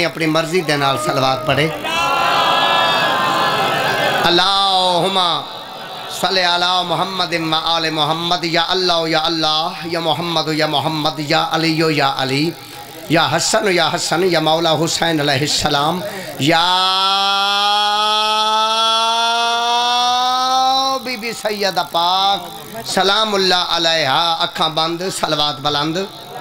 اپنی مرضی دے نال صلوات پڑھے اللہم صلی علی محمد و آل محمد یا اللہ یا محمد یا علی یا حسن یا مولا حسین علیہ السلام یا بی بی سیدہ پاک سلام اللہ علیہ اکھاں بند صلوات بلند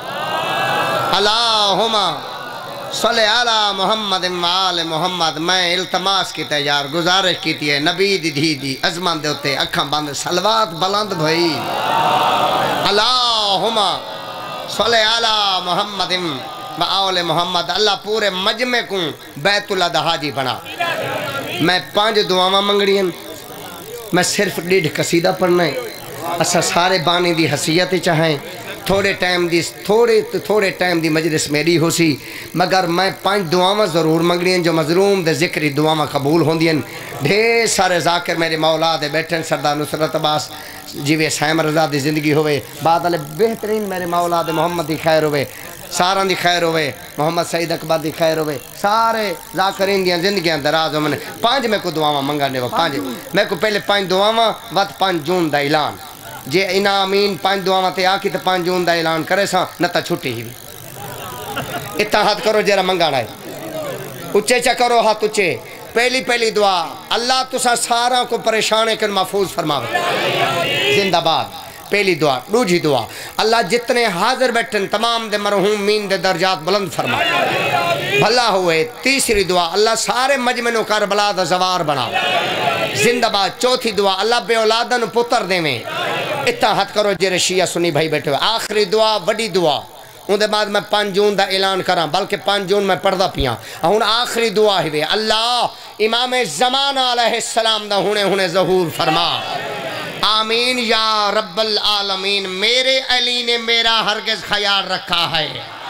اللہم صلی علی محمد و آل محمد میں التماس کی تیار گزارش کی ہے نبی دی عظمت دے ہوتے اکھاں بند صلوات بلند بھائی اللہم صلی علی محمد و آل محمد اللہ پورے مجمع کو بیت اللہ دا حاجی بنا میں 5 دعاواں منگڑی ہیں میں صرف 1.5 قصیدہ پڑھنا ہے اسا سارے بانی دی حیثیت چاہیں تھوڑے ٹائم دی مجلس میری ہو سی مگر میں 5 دعاواں ضرور منگڑی ہیں جو مظلوم دے ذکری دعاواں قبول ہوندی ہیں ڈھیر سارے ذاکر میرے مولا دے بیٹھن سردار نصرت عباس جیوے سائم رضا دی زندگی ہوئے بعد علی بہترین میرے مولا دے محمد دی خیر ہوئے ساراں دی خیر ہوئے محمد سعید اکبر دی خیر ہوئے سارے ذاکرین دیاں زندگیاں دراز ہوئے 5 میں کو دعاواں منگانے وہ 5 میں کو پہلے 5 دعاواں وقت 5 جون دا اعلان جے انامین 5 دعاواں تے آکی تے 5 جون دا اعلان کرے ساں نتا چھٹی ہی بھی اتحاد کرو جیرا منگانا ہے اچھے چا کرو ہاتھ اچھے پہلی دعا اللہ تسا سارا کو پریشانے کر محفوظ فرماوے زندہ باد پہلی دعا دوجی دعا اللہ جتنے حاضر بیٹھن تمام دے مرحومین دے درجات بلند فرما بھلا ہوئے تیسری دعا اللہ سارے مجمع نو کربلا دا زوار بنا زندہ باد چوتھی دعا اللہ بے اولادن پتر دے میں اتحاد کرو جے شیعہ سنی بھائی بیٹھے ہوئے آخری دعا وڈی دعا ان دے بعد میں 5 جون دا اعلان کراں بلکہ 5 جون میں پڑھدا پیاں ہن آخری دعا ہے اللہ امام زمانہ علیہ السلام دا ہونے ظہور فرما آمین یا رب العالمین میرے علی نے میرا ہرگز خیال رکھا ہے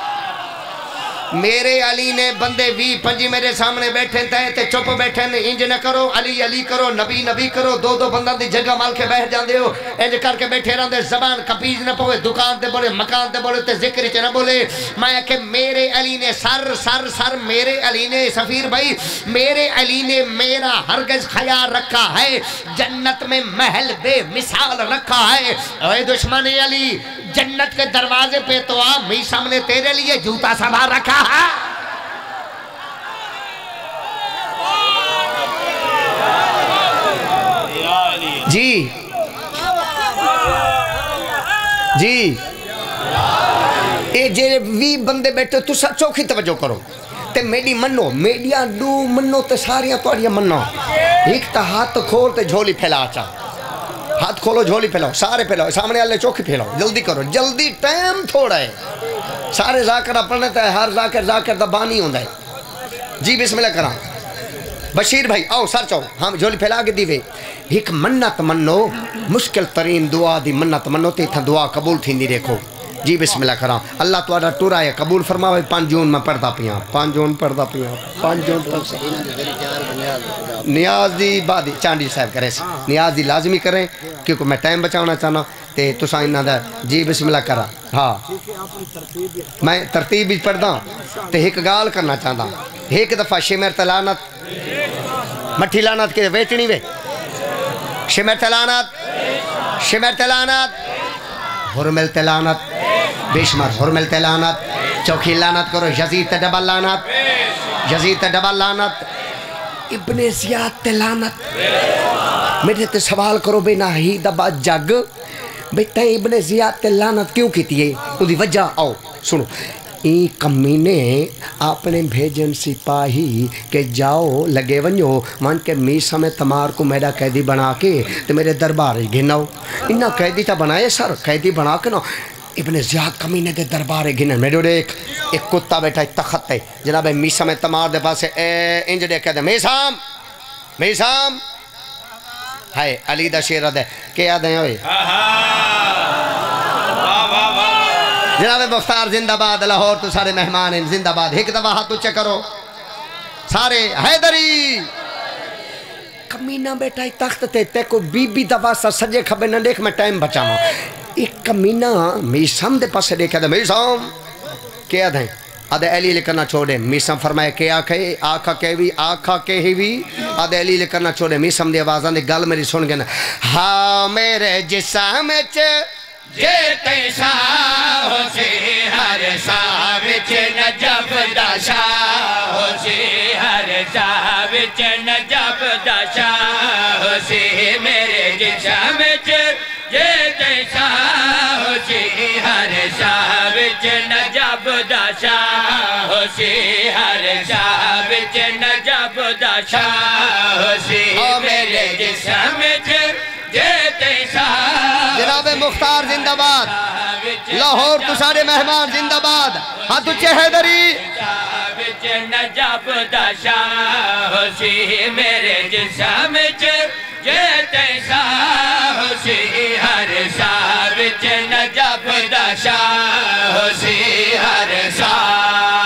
میرے علی نے بندے 20-25 میرے سامنے بیٹھیں تے چپ بیٹھیں انج نہ کرو علی علی کرو نبی کرو 2 بندہ دی جگہ مال کے بیٹھ جاندے ہو انج کر کے بیٹھے رہندے زبان کپیز نہ پوے دکان تے بولے مکان تے بولے تے ذکر چ نہ بولے میں کہ میرے علی نے سر میرے علی نے سفیر بھائی میرے علی نے میرا ہرگز خیال رکھا ہے جنت میں محل بے مثال رکھا ہے اے دشمن علی جنت کے دروازے پہ تو آ میں سامنے تیرے لیے جوتا سنبھال رکھا ہے جی اے جے 20 بندے بیٹھے تو چوکھی توجہ کرو تے میڈی منو میڈیا دو منو تے ساریاں توڑیاں منو ایک تا ہاتھ کھول تے جھولی پھیلا چاہ ہاتھ کھولو جھولی پھیلاؤ سارے پھیلاؤ سامنے والے چوکی پھیلاؤ جلدی کرو جلدی ٹائم تھوڑا ہے سارے ذاکر اپنے تے ہر ذاکر دا بانی ہوندا ہے جی بسم اللہ کراں بشیر بھائی آؤ سر چاہو ہم جھولی پھیلا کے دیوے ایک منت منو مشکل ترین دعا دی منت منو تے تھا دعا قبول تھی نہیں دیکھو جی بسم اللہ کراں اللہ توڑا ٹورا ہے قبول فرماوے 5 جون میں پڑھتا پیاں 5 جون پڑھتا پیاں 5 جون نیاز دی بادی چانڈی صاحب کرے سی نیاز دی لازمی کریں کیونکہ میں ٹائم بچاؤنا چاہنا تے تو سائنہ دا جی بسم اللہ کرا ہاں میں ترتیب بھی پڑھدا تے ایک گال کرنا چاہتا ایک دفعہ شمر تلانت مٹھی لانت کے ویٹنی وے شمر تلانت حرمل تلانت بیشمر حرمل تلانت چوکھی لانت کرو یزید ڈبل لانت ابن زیاد تلانت میرے تے سوال کرو بے ناہی دبا جگ بے تین ابن زیاد تلانت کیوں کیتی ہے اُدھی وجہ آؤ سنو این کمینے اپنے بھیجن سپاہی کہ جاؤ لگے ونیو مان کے میسا میں تمار کو میرا قیدی بنا کے تو میرے دربار گھناؤ انہا قیدی تا بنائے سر قیدی بنا کے نا ابن زیاد کمینے دے دربار گھنن میرے ایک کتا بیٹھا ایک تخت ہے جناب میسا میں تمار دے پاس انج دے کہتے میسام ہائے علی دا شیرہ دے کیا دیں ہوئے جناب مختار زندہ باد لاہور تو سارے مہمان ہیں زندہ باد ایک دفعہ ہاتھ اچھے کرو سارے حیدری کمینہ بیٹا ایک تخت تے کو بی دفعہ سا سجے کھبے نہ دیکھ میں ٹائم بچا ہوں ایک کمینہ میسام دے پاس دیکھا دے میسام کیا دیں آدھے علی لکھنا چھوڑے میسم فرمائے کہ آکھا کہ ہی بھی آدھے علی لکھنا چھوڑے میسم دی آوازاں دی گل میری سن گئے نا ہاں میرے جسم وچ جے تیسا ہو سی ہر ساہ وچ نجف دا شاہ ہو سی ہر ساہ وچ نجف دا شاہ ہو سی میرے جسم وچ جے تیسا ہو سی ہر ساہ وچ نجف دا شاہ ہو سی ہر ساہ وچ نجف دا شاہ ہو سی میرے جسم وچ جے تیسا جناب مختار زندہ باد لاہور تو سارے مہمان زندہ باد ہاتھ اچھے حیدری نجف دا شاہ ہو سی میرے جسم وچ جے تیسا ہو سی ہر ساہ وچ نجف دا شاہ ہو سی ہر ساہ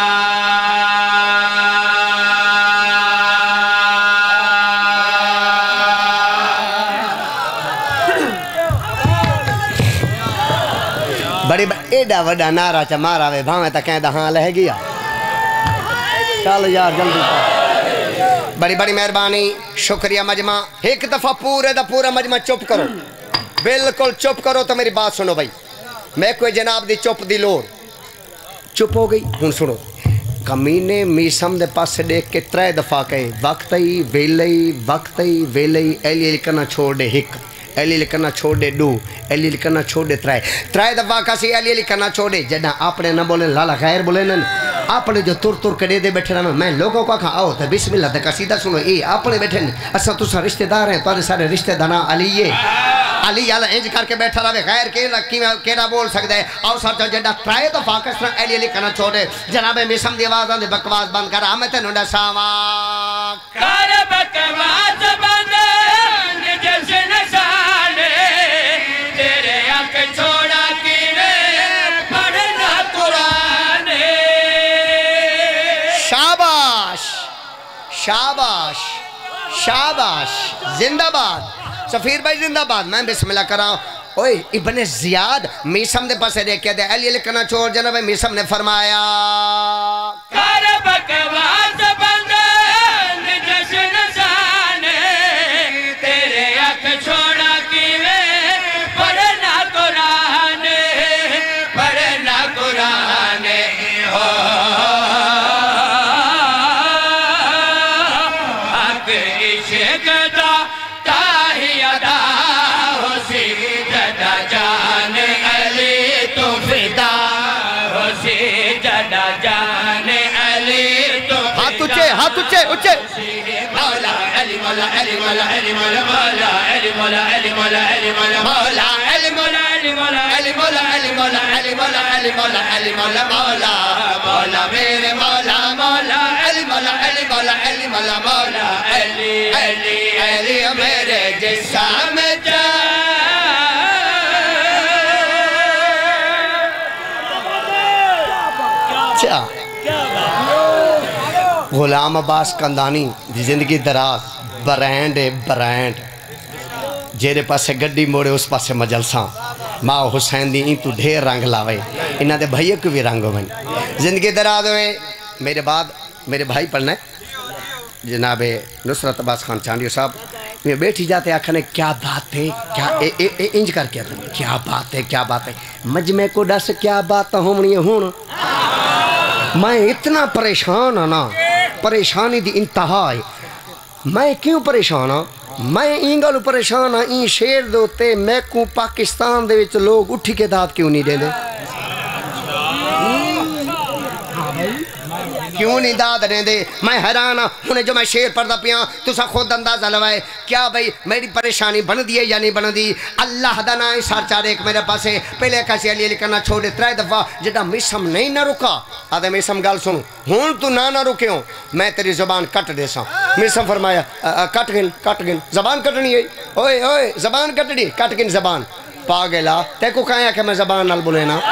بڑی ایڈا وڈا نعرہ چا مارا وے بھاویں تا کہیں دا ہاں لہ گیا چل یار جلدی بڑی بڑی مہربانی شکریہ مجمع ایک دفعہ پورے دا پورا مجمع چپ کرو بالکل چپ کرو تو میری بات سنو بھائی میں کوئی جناب دی چپ دی لور چپ ہو گئی ہن سنو کمینے میسم دے پاس دیکھ کے 3 دفعہ کہے وقتی ویلئی ایلی لکھنا چھوڑ دے ہک ایلی لکھنا چھوڑ دے 2 ایلی لکھنا چھوڑ دے 3 دفعہ کسی ایلی لکھنا چھوڑ دے جنہ اپنے نہ بولیں لالا غیر بولیں اپنے جو تر کے دے بیٹھے رہنا میں لوگوں کو کہا آؤ تو بسم اللہ دے قصیدہ سنو اپنے بیٹھے اسا تو سا رشتہ دار ہیں تو سارے رشتہ دانا علی اللہ انج کر کے بیٹھا رہے غیر کیڑا بول سکتا ہے آؤ سر جو جنہ 3 دفعہ کسنا ایلی لکھنا چھوڑ دے جناب میسم دی آوازاں دے بکواس بند کر ہمیں تے نونڈا ساوا کر بکواس بند جس نشانے تیرے آنکھ چھوڑا کینے پڑھنا قرآن شاباش شاباش شاباش زندہ باد سفیر بھائی زندہ باد میں بسم اللہ کر رہا ہوں اوئے ابن زیاد میسم دے پاسے دیکھ کے دے علی لکھنا چھوڑ جناب میسم نے فرمایا کر بکواس بند جشن شانے تیرے آنکھ چھوڑا کیوے پڑھنا قرآن ہو حق عشق دا تاہی ادا ہو سی جدا جان علی تو فدا ہو سی جدا جان علی تو فدا ہاتھ اچھے مولا علی مولا علی مولا علی مولا مولا علی مولا علی مولا علی مولا مولا علی مولا علی مولا علی مولا علی مولا علی مولا علی مولا علی مولا مولا مولا میرے مولا مولا علی مولا علی مولا علی مولا مولا علی علی علی میرے جسم جا غلام عباس کندانی دی زندگی دراز برینڈ جیرے پاسے گڈی موڑے اس پاسے مجلساں ماں حسین دی این تو ڈھیر رنگ لاوے انہاں دے بھائیے کو بھی رنگ ہوئے زندگی دراز ہوئے میرے بعد میرے بھائی پڑھنا ہے جناب نصرت عباس خان چانڈیو صاحب میں بیٹھی جاتے آکھنے کیا بات ہے انج کر کے کیا بات ہے مجمع کو ڈس کیا بات ہونی ہون میں اتنا پریشان ہوں نا پریشانی دی انتہا ہے میں کیوں پریشان ہوں میں اینگل پریشان ہوں این شیر دوتے میں کو پاکستان دے وچ لوگ اٹھی کے داد کیوں نہیں دے دے کیوں نہیں داد دے دے میں حیران ہوں انہیں جو میں شیر پڑھتا پیاں تو سا خود اندازہ لوائے کیا بھئی میری پریشانی بن دی ہے یا نہیں بن دی اللہ دانا سار چار ایک میرے پاسے پہلے کسی علی لکھنا چھوڑے 3 دفعہ جڑا میسم نہیں نہ رکا آدھے میسم گال سنو ہون تو نہ رکے ہوں میں تیری زبان کٹ دے سا میسم فرمایا کٹ گن زبان کٹنی ہے اوئے زبان کٹنی کٹ گن زبان پاگلا تے کو کہاں کہ میں زبان نال بولے نا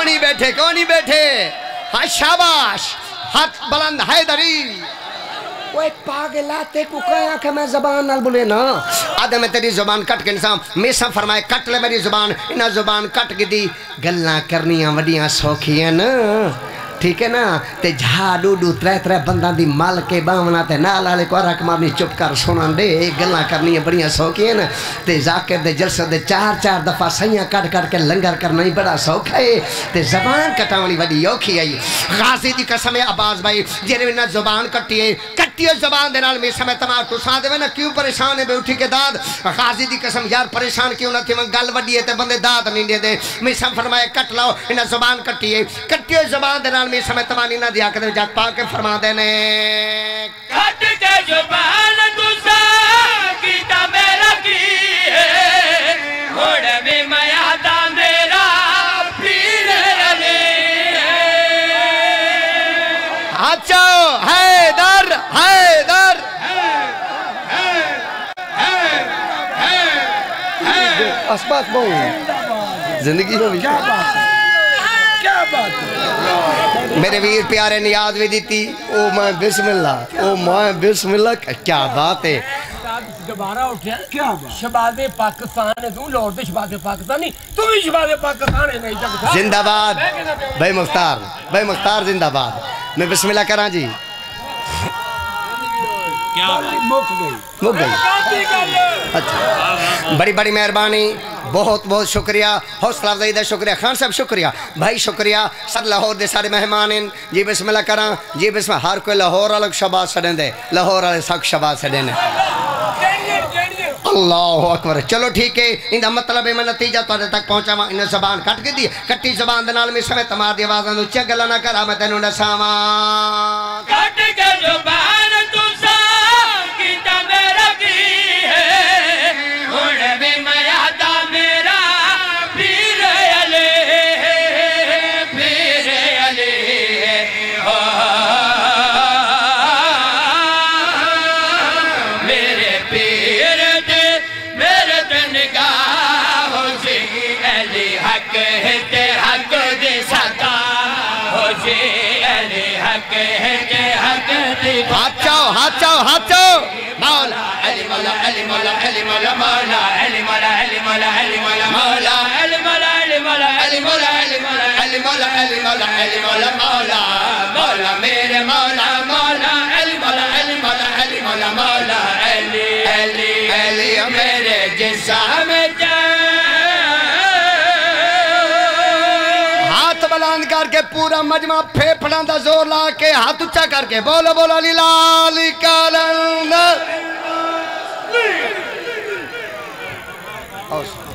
کونی بیٹھے ہاں شاباش ہاتھ بلند حیدری وہ پاگلاتے کو کہا کہ میں زبان نال بولے نا آدھے میں تیری زبان کٹ کے انسان میسا فرمائے کٹ لے میری زبان انہا زبان کٹ کے دی گلنا کرنیاں وڈیاں سوکھیاں نا ٹھیک ہے نا تے جھا ڈو ڈو ترے ترے بندان دی مال کے باونا تے نال آلے کو رکھ مارنی چپ کر سنان دے گلنا کرنیاں بڑیاں سوکھیاں نا تے ذاکر دے جلسہ دے چار دفعہ سیاں کٹ کٹ کے لنگر کرنا ہی بڑا سوکھا ہے تے زبان کٹاولی وڈی یوکھی آئی غازی دی قسم ہے عباس بھائی جیرے نا زبان کٹی ہے کٹی ہے زبان دے نال میں سمے تمام تو ساں دے نا کیوں پریشان ہے بے اٹھی کے داد غازی دی قسم یار پریشان کیوں نہ تھی من گل وڈی ہے تے بندے داد نہیں دے دے میں سم فرمائے کٹ لاؤ انہا زبان کٹی ہے زبان دے نال میں سمے تمانی نہ دیا کہ جاک پاک فرما دینے کٹ کے زبان دوسا کیتا میرا کی ہے گھوڑے میں میادہ میرا پیر علی اچھا حیدر حیدر اسبات بہت زندگی میں بھی کیا بات ہے میرے ویر پیارے نیاز بھی دیتی او میں بسم اللہ کیا بات ہے دوبارہ اٹھیا کیا بات شباب پاکستان ہے تو لوٹ دے شباب پاکستانی تو بھی شباب پاکستان ہے نہیں سکتا زندہ باد بھائی مختار زندہ باد میں بسم اللہ کراں جی مک گئی اچھا بڑی بڑی مہربانی بہت بہت شکریہ حوصلہ افزائی دا شکریہ خان صاحب شکریہ بھائی شکریہ سر لاہور دے سارے مہمان جی بسم اللہ کراں جی بسم اللہ ہر کوئی لاہور الگ شباز سڑیں دے لاہور الگ سک شباز سڑیں دے اللہ اکبر چلو ٹھیک ہے اندھا مطلب ہے میں نتیجہ تو آدھے تک پہنچا ہوا انہیں زبان کٹ کے دی کٹی زبان دنال میں سمیں تمہار دی آوازاں دو چک گلہ نہ کرا میں تینوں نہ سامان کٹ کے زبان دوسا کیتا میرا کی ہے گھوڑے میں میادہ میرا پیر علی میرے پیر دے میرے تے نگاہ ہو جی علی حق ہے تے حق دے ساتا ہو جی علی حق ہے تے حق دے ہاتھ چاو مولا علی مولا علی مولا علی مولا مولا علی مولا علی مولا علی مولا مولا علی مولا علی مولا علی مولا علی مولا علی مولا علی مولا علی مولا مولا مولا میرے مولا مولا علی مولا علی مولا علی مولا مولا علی علی علی میرے جسم ہاتھ بلند کر کے پورا مجمع پھیپڑاں دا زور لا کے ہاتھ اچھا کر کے بولو بولو علی لالی کالندر